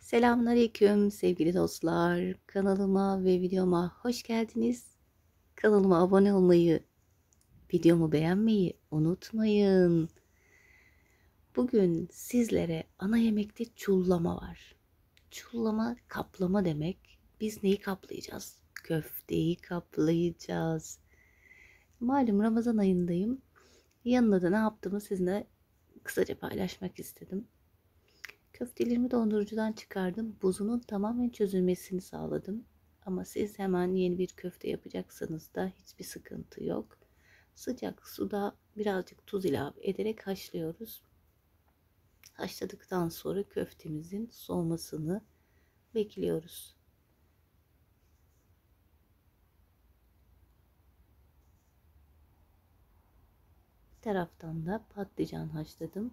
Selamünaleyküm sevgili dostlar. Kanalıma ve videoma hoş geldiniz. Kanalıma abone olmayı, videomu beğenmeyi unutmayın. Bugün sizlere ana yemekte çullama var. Çullama kaplama demek. Biz neyi kaplayacağız? Köfteyi kaplayacağız. Malum Ramazan ayındayım. Yanında da ne yaptığımı sizinle kısaca paylaşmak istedim. Köftelerimi dondurucudan çıkardım. Buzunun tamamen çözülmesini sağladım. Ama siz hemen yeni bir köfte yapacaksanız da hiçbir sıkıntı yok. Sıcak suda birazcık tuz ilave ederek haşlıyoruz. Haşladıktan sonra köftemizin soğumasını bekliyoruz. Bir taraftan da patlıcan haşladım.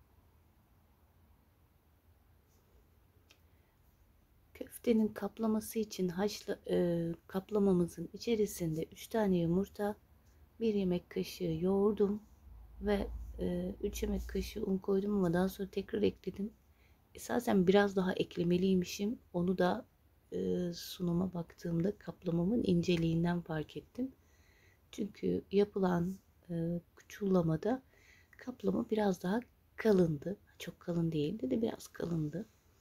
Köftenin kaplaması için kaplamamızın içerisinde 3 tane yumurta, 1 yemek kaşığı yoğurdum ve 3 yemek kaşığı un koydum ama daha sonra tekrar ekledim. Esasen biraz daha eklemeliymişim. Onu da sunuma baktığımda kaplamamın inceliğinden fark ettim. Çünkü yapılan çullamada kaplama biraz daha kalındı. Çok kalın değildi de biraz kalındı.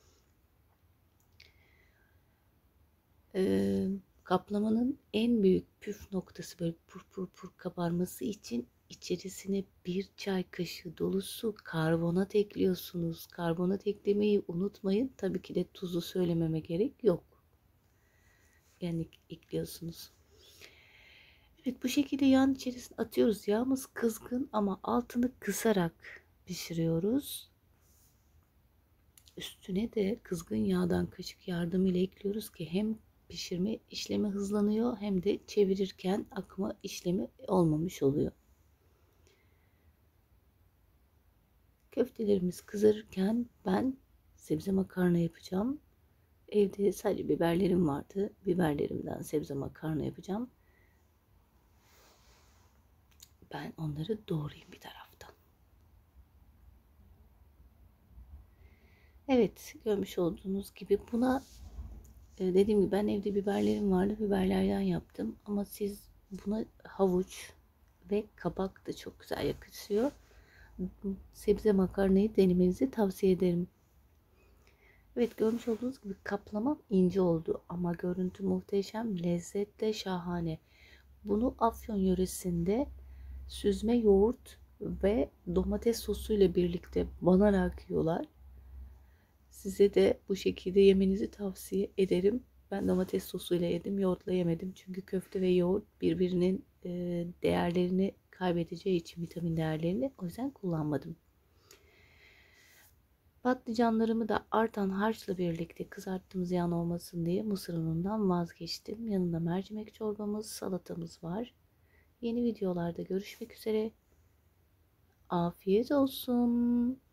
Kaplamanın en büyük püf noktası böyle pur pur pur kabarması için içerisine bir çay kaşığı dolusu karbonat ekliyorsunuz. Karbonat eklemeyi unutmayın. Tabii ki de tuzu söylememe gerek yok. Yani ekliyorsunuz. Evet, bu şekilde yağın içerisine atıyoruz. Yağımız kızgın ama altını kısarak pişiriyoruz. Üstüne de kızgın yağdan kaşık yardımıyla ekliyoruz ki hem pişirme işlemi hızlanıyor hem de çevirirken akma işlemi olmamış oluyor. Köftelerimiz kızarırken ben sebze makarna yapacağım. Evde sadece biberlerim vardı. Biberlerimden sebze makarna yapacağım. Ben onları doğrayayım bir taraftan. Evet, görmüş olduğunuz gibi buna dediğim gibi ben evde biberlerim vardı. Biberlerden yaptım. Ama siz buna havuç ve kabak da çok güzel yakışıyor. Sebze makarnayı denemenizi tavsiye ederim. Evet, görmüş olduğunuz gibi kaplamam ince oldu. Ama görüntü muhteşem. Lezzet de şahane. Bunu Afyon yöresinde süzme yoğurt ve domates sosu ile birlikte banarak yiyorlar. Size de bu şekilde yemenizi tavsiye ederim. Ben domates sosuyla yedim, yoğurtla yemedim. Çünkü köfte ve yoğurt birbirinin değerlerini kaybedeceği için vitamin değerlerini o yüzden kullanmadım. Patlıcanlarımı da artan harçla birlikte kızarttım ziyan olmasın diye mısır unundan vazgeçtim. Yanında mercimek çorbamız, salatamız var. Yeni videolarda görüşmek üzere. Afiyet olsun.